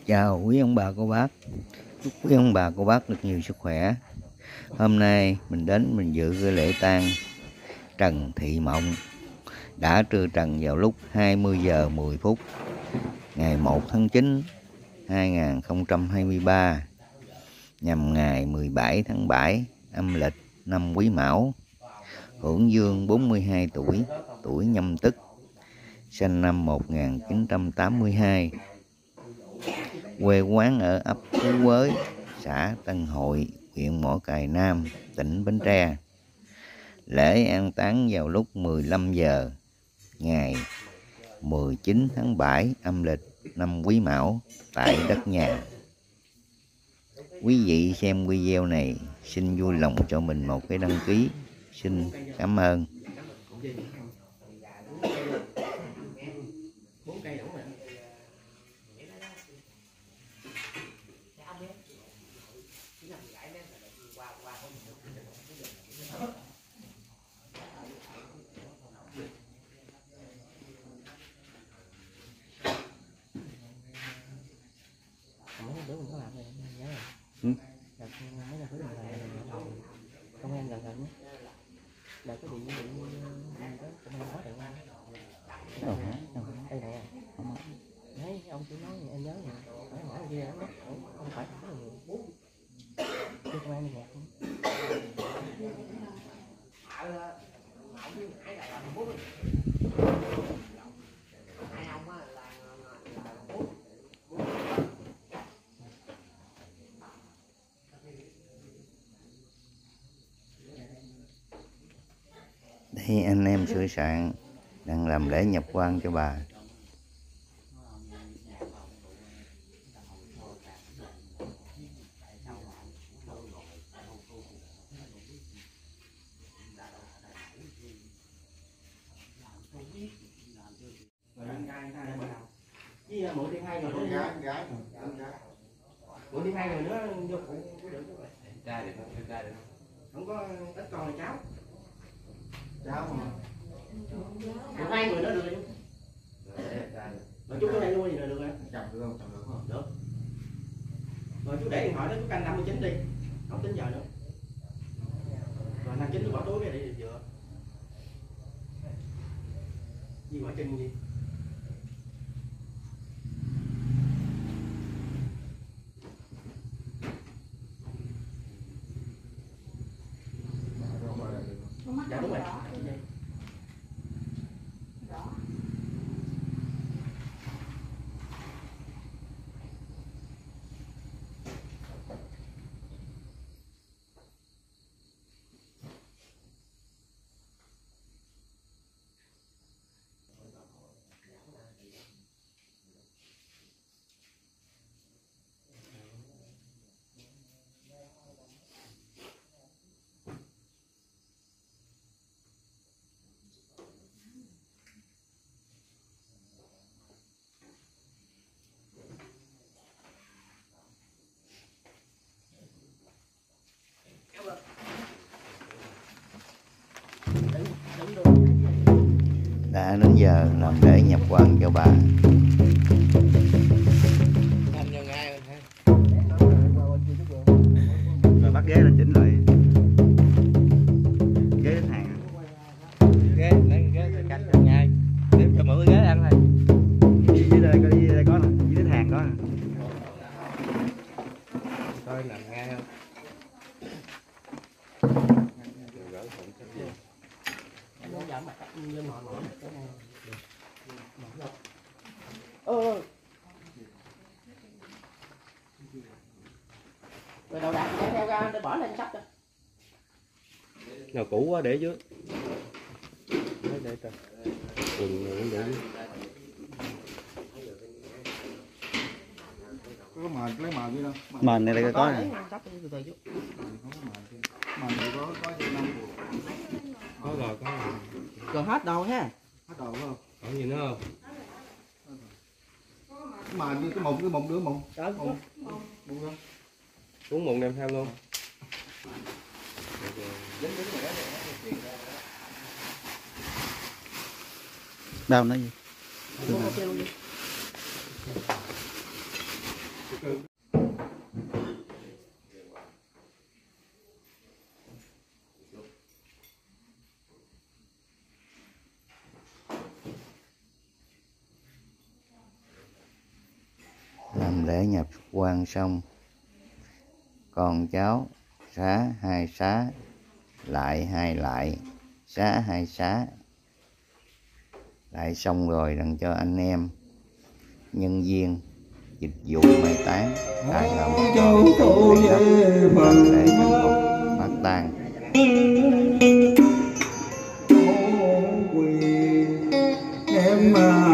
Chào quý ông bà cô bác, chúc quý ông bà cô bác được nhiều sức khỏe. Hôm nay mình đến mình dự cái lễ tang Trần Thị Mộng, đã trưa trần vào lúc 20 giờ 10 phút ngày 1 tháng 9 2023, nhằm ngày 17 tháng 7 âm lịch năm Quý Mão, hưởng dương 42 tuổi, tuổi Nhâm Tức, sinh năm 1982. Quê quán ở ấp Phú Quới, xã Tân Hội, huyện Mỏ Cày Nam, tỉnh Bến Tre. Lễ an táng vào lúc 15 giờ ngày 19 tháng 7 âm lịch năm Quý Mão tại đất nhà. Quý vị xem video này xin vui lòng cho mình một cái đăng ký. Xin cảm ơn. Công an gần gần là cái điện công an có điện đây nè, đấy ông chỉ nói em nhớ nè, hỏi hỏi kia không phải công an nè. Đây anh em sửa soạn đang làm lễ nhập quan cho bà. Mượn thêm 2 người nữa, mượn thêm 2 người nữa vô phụ được không có ít con là cháu mà mượn 2 người nữa được rồi. Rồi chú cái này luôn gì là được rồi. Chồng được không? Được. Rồi chú để điện thoại đó, chú canh 59 đi, không tính giờ nữa. Rồi 59 chú bỏ túi cái để vừa. Gì bỏ chân gì? Dạ đúng rồi. Đã đến giờ làm lễ nhập quan cho bà. Rồi bắt ghế lên chỉnh lại. Ghế đến hàng. Ghế lấy ghế canh cho ngay. Đếm cho mượn ghế ăn thôi. Dưới đây có nè, dưới đến hàng có nè. Coi làm ngay không? Rồi đầu đạn để theo ra để bỏ lên sắp cho. Nào cũ quá để dưới. Để cho. Đừng để dưới. Có mền, lấy mền đi đâu? Mền này đây có nè. Từ từ chút. Mền này có rồi, có rồi. Còn hết đồ ha. Hết đồ phải không? Còn gì nữa không? Mền như cái mụn đứa mụn. Đó. Mụn không? Uống mụn đem theo luôn. Đâu nó gì? Làm lễ nhập quan xong, con cháu xá 2 xá, lại 2 lại, xá 2 xá. Lại xong rồi đặng cho anh em nhân viên dịch vụ mai táng tại là một con lễ thành tục phát tang. Em mà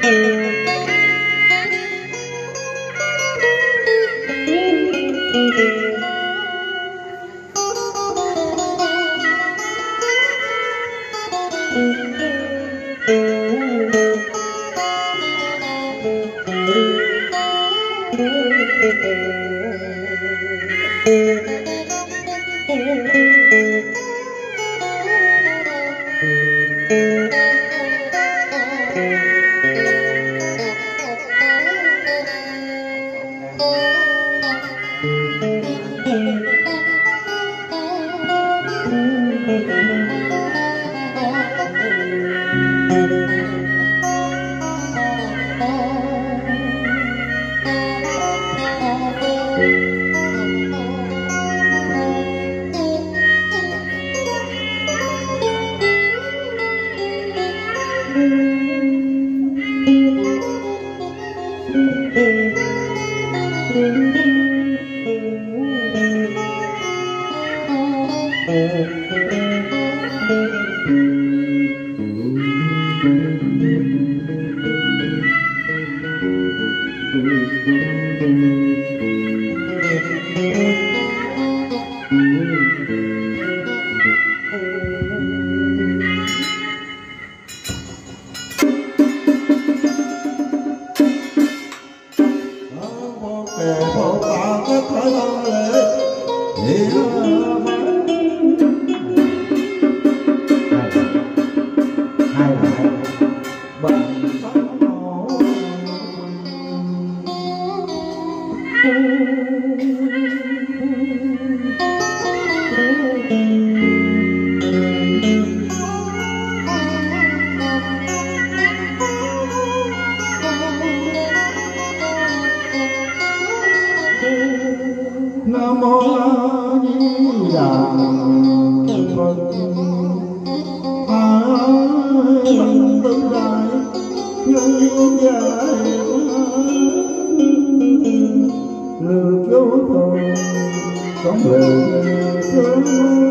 Nam mô A Di Đà Phật. Hai tâm tự đại nhân giải người cứu thường sống về sớm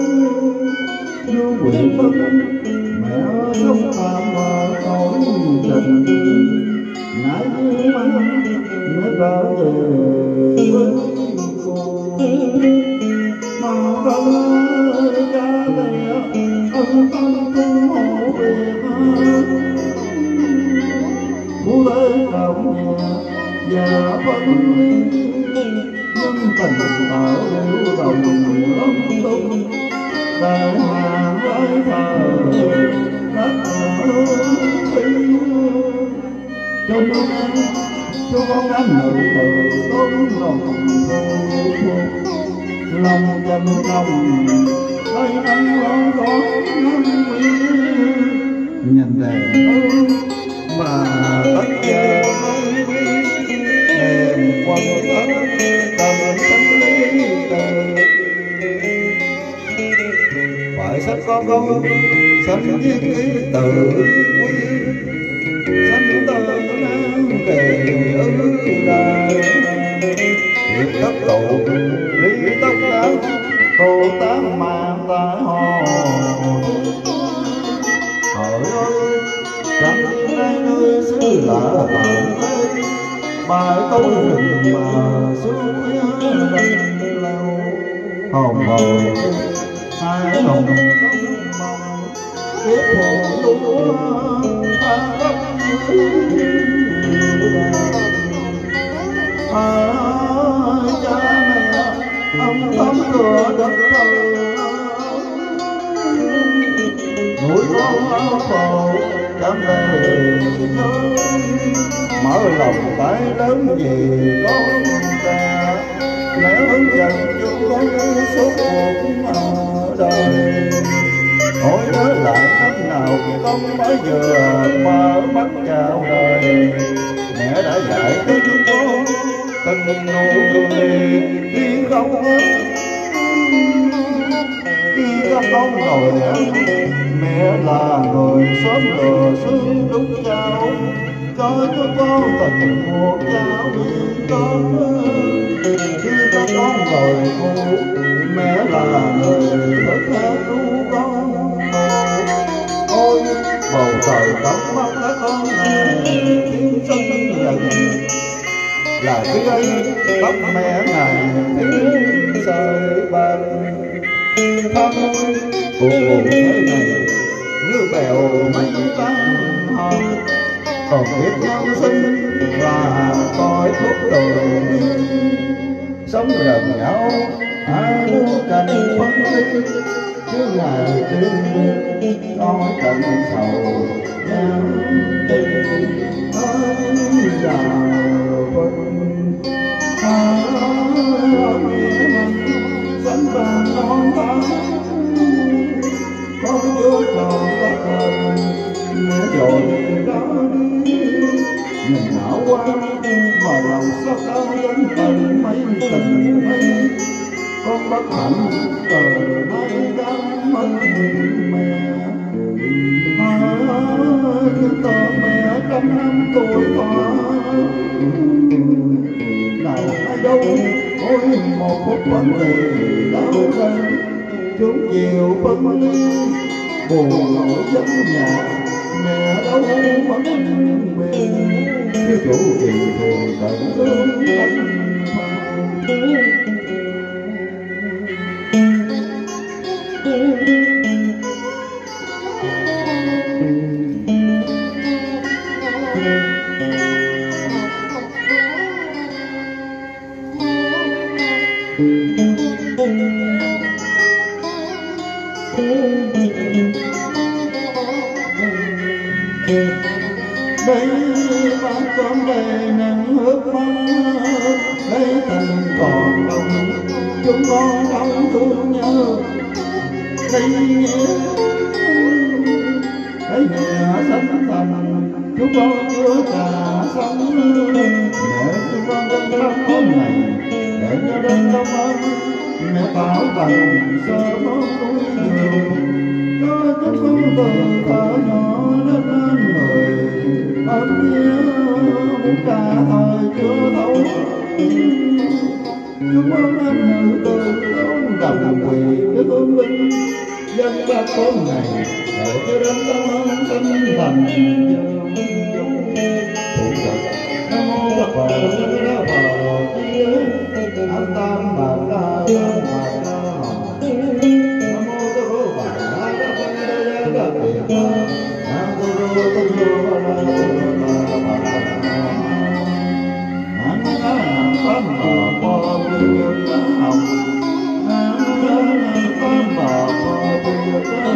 du quyền tâm mẹ sống tạm mà tội tình nãy mang mẹ trở về với mà con cha mẹ ân tâm tu hộ về phú lễ trọng nhà và phân nhân tình ở liễu đồng lâm tung đại hà gái thờ đất phi cho con ăn nữ từ tôn lòng lòng chân lòng tay ăn lo có nhìn đèn mà tất cả đèn quần thất tầm sinh lý từ phải sách con sách viết ký từ quý sách tờ năng kề ư đài việc tất tụ lý tất đáng tô tán mạng tại hồ hỡi ơi rằng thiên đây nơi xứ lạ tạm đây bài câu rừng mà xuống đành lâu hồng hồng hai hồng mong kiếp hồ lúa ta đất cha mẹ ông tắm cửa đất trời núi con áo phò cảm về mở lòng tay lớn vì con ta mẹ hướng dẫn cho con đi suốt cuộc đời hỏi nhớ lại năm nào con mới vừa mở mắt chào đời mẹ đã dạy cho chúng con từng nụ cười khi không không rồi mẹ là người sớm lừa xương đúng cháu cho chúng con tình một cháu đi con khi các con rồi ngủ mẹ là người thức hết cứu con ôi bầu trời tắm mắt các con này là cái ấy tóc mẹ ngày tiếng sợi bạc thăm cuộc buồn thế này như bèo mây tan hòn còn biết nhân sinh và coi thuốc tường sống gần nhau ai muốn cành phân ly chứ ngày đêm nói cành sầu nhắm tình ơi già phân sánh vàng non tháng con chúa tròn các đời mẹ dội đã đi nhìn não qua mà lòng sắc đau đến tận mấy tình mấy con bất hạnh từ nay đã mất mẹ tờ mẹ trăm năm tuổi thọ nào ai đâu ôi một phút vấn đề đau đớn chúng chiều phân ly buồn nỗi vắng nhà mẹ đâu vẫn bên chứ chủ kỳ thường tận thương anh đây bán cơm đầy nắng ướp mong đây tình còn đồng chúng con đau thương nhớ đây nghĩa sánh thành chúng con chưa cả sống mẹ chúng con đến thăm hôm này để nhớ đến đông ơn mẹ bảo bằng sơ món núi nhiều cho chúng con từ thở nhỏ đến người ấm nhớ muốn cả thời chưa thấu chúng con nam nữ từ tôn đồng quỳ cái tôn vinh dân bác hôm này để cho đến tâm ơn sinh thành phụ trợ nam mô Phật Phật Nam Phật an tam bảo đa tam hòa đa hồng nam mô Tây Đô Bà La Đa Phật Đa Đa Tiệt nam mô Tây Đô Bà La Đa Phật Nam mô Phật Đa Hồng nam mô Phật Đa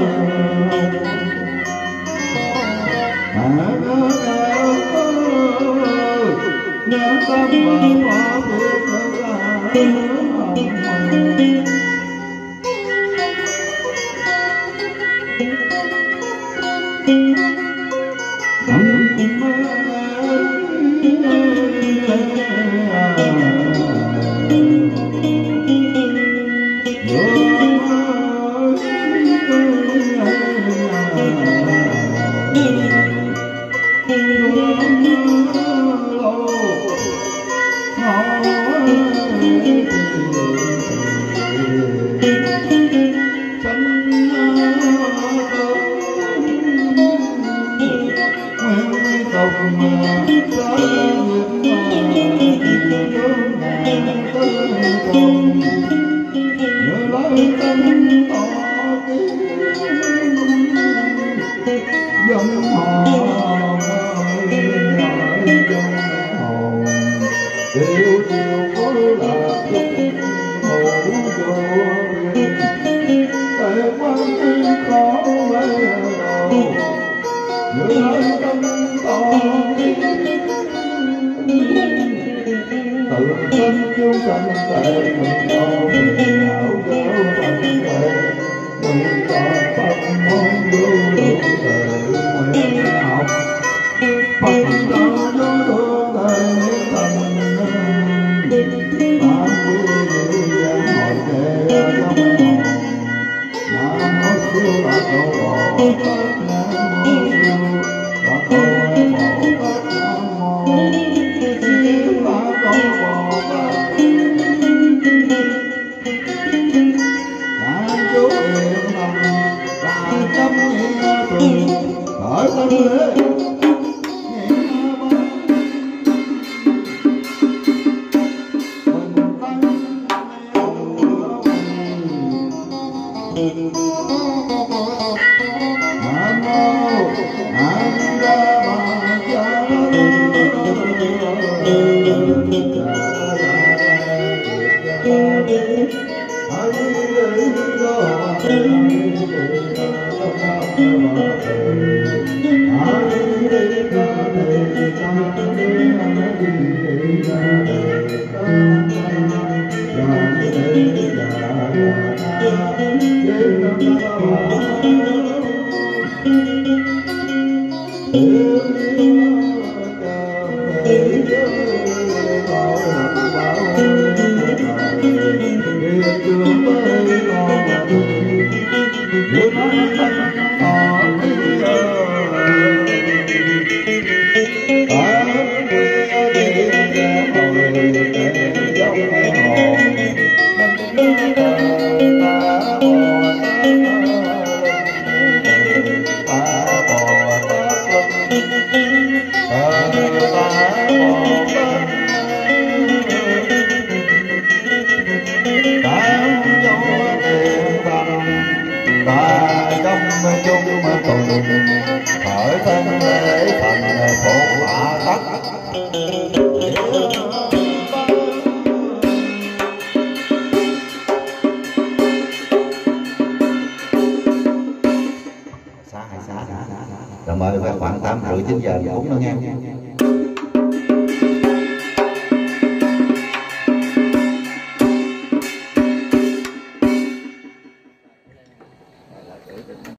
Rồi mời các bạn 8:30 9 giờ cúng nó nghe.